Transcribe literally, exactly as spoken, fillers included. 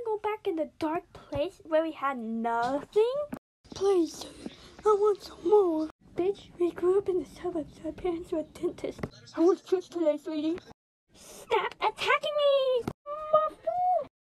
go back in the dark place where we had nothing? Please, I want some more. Bitch, we grew up in the suburbs. Our parents were dentists. I was just today, sweetie. Stop attacking me!